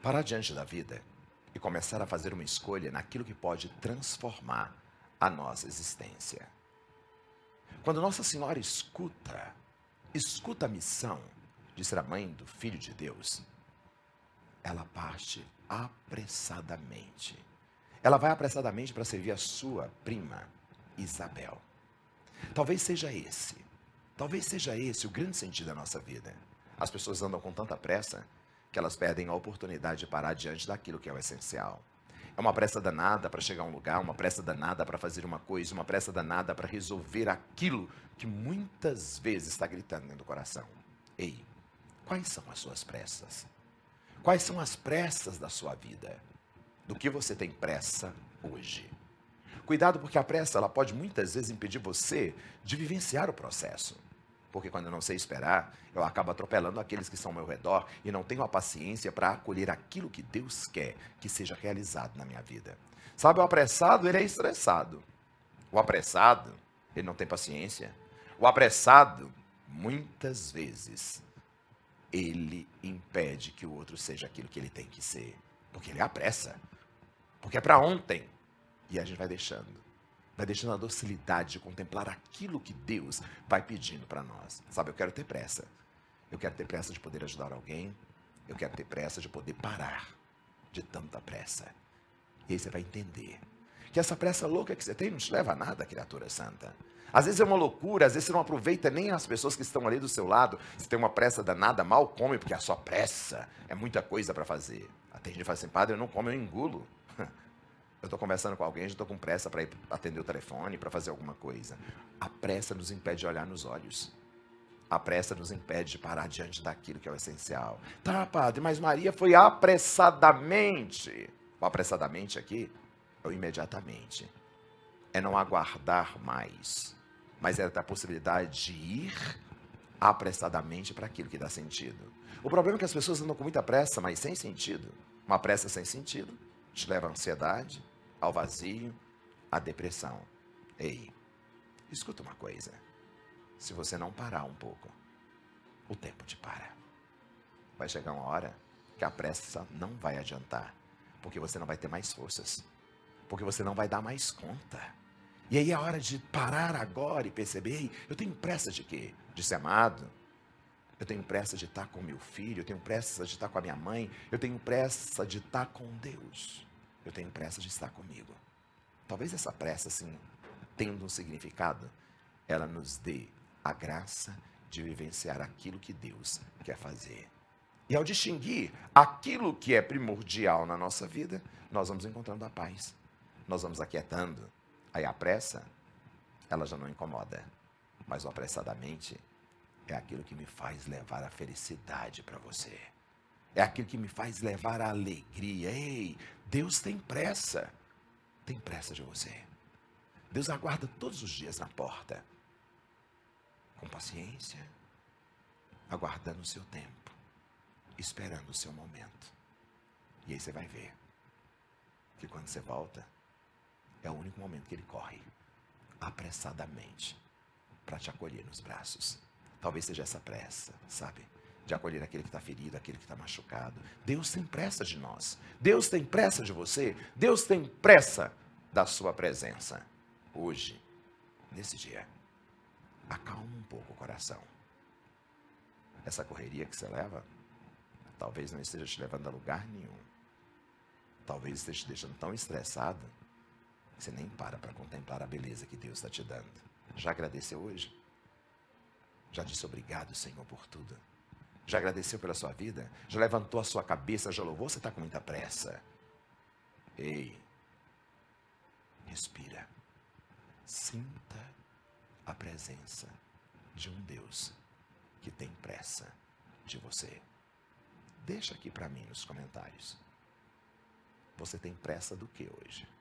Parar diante da vida e começar a fazer uma escolha naquilo que pode transformar a nossa existência. Quando Nossa Senhora escuta a missão de ser a mãe do Filho de Deus, ela parte apressadamente. Ela vai apressadamente para servir a sua prima, Isabel. Talvez seja esse o grande sentido da nossa vida. As pessoas andam com tanta pressa que elas perdem a oportunidade de parar diante daquilo que é o essencial. É uma pressa danada para chegar a um lugar, uma pressa danada para fazer uma coisa, uma pressa danada para resolver aquilo que muitas vezes está gritando dentro do coração. Ei, quais são as suas pressas? Quais são as pressas da sua vida? Do que você tem pressa hoje? Cuidado, porque a pressa ela pode muitas vezes impedir você de vivenciar o processo. Porque quando eu não sei esperar, eu acabo atropelando aqueles que estão ao meu redor e não tenho a paciência para acolher aquilo que Deus quer que seja realizado na minha vida. Sabe, o apressado, ele é estressado. O apressado, ele não tem paciência. O apressado, muitas vezes, ele impede que o outro seja aquilo que ele tem que ser. Porque ele apressa. Porque é para ontem. E a gente vai deixando a docilidade de contemplar aquilo que Deus vai pedindo para nós. Sabe, eu quero ter pressa. Eu quero ter pressa de poder ajudar alguém. Eu quero ter pressa de poder parar de tanta pressa. E aí você vai entender que essa pressa louca que você tem não te leva a nada, criatura santa. Às vezes é uma loucura, às vezes você não aproveita nem as pessoas que estão ali do seu lado. Se tem uma pressa danada, mal come, porque a sua pressa é muita coisa para fazer. Tem gente que fala assim, padre, eu não como, eu engulo. Eu estou conversando com alguém, já estou com pressa para ir atender o telefone, para fazer alguma coisa. A pressa nos impede de olhar nos olhos. A pressa nos impede de parar diante daquilo que é o essencial. Tá, padre, mas Maria foi apressadamente. O apressadamente aqui é o imediatamente. É não aguardar mais. Mas é ter a possibilidade de ir apressadamente para aquilo que dá sentido. O problema é que as pessoas andam com muita pressa, mas sem sentido. Uma pressa sem sentido te leva à ansiedade, ao vazio, à depressão. Ei, escuta uma coisa. Se você não parar um pouco, o tempo te para. Vai chegar uma hora que a pressa não vai adiantar, porque você não vai ter mais forças, porque você não vai dar mais conta. E aí é a hora de parar agora e perceber, ei, eu tenho pressa de quê? De ser amado? Eu tenho pressa de estar com meu filho, eu tenho pressa de estar com a minha mãe, eu tenho pressa de estar com Deus. Eu tenho pressa de estar comigo. Talvez essa pressa, assim, tendo um significado, ela nos dê a graça de vivenciar aquilo que Deus quer fazer. E ao distinguir aquilo que é primordial na nossa vida, nós vamos encontrando a paz. Nós vamos aquietando. Aí a pressa, ela já não incomoda. Mas o apressadamente é aquilo que me faz levar a felicidade para você. É aquilo que me faz levar a alegria. Ei, Deus tem pressa. Tem pressa de você. Deus aguarda todos os dias na porta. Com paciência. Aguardando o seu tempo. Esperando o seu momento. E aí você vai ver que quando você volta, é o único momento que ele corre. Apressadamente. Para te acolher nos braços. Talvez seja essa pressa, sabe? De acolher aquele que está ferido, aquele que está machucado. Deus tem pressa de nós. Deus tem pressa de você. Deus tem pressa da sua presença. Hoje, nesse dia, acalma um pouco o coração. Essa correria que você leva, talvez não esteja te levando a lugar nenhum. Talvez esteja te deixando tão estressado, que você nem para contemplar a beleza que Deus está te dando. Já agradeceu hoje? Já disse obrigado, Senhor, por tudo? Já agradeceu pela sua vida? Já levantou a sua cabeça, já louvou? Você está com muita pressa? Ei, respira. Sinta a presença de um Deus que tem pressa de você. Deixa aqui para mim nos comentários. Você tem pressa do que hoje?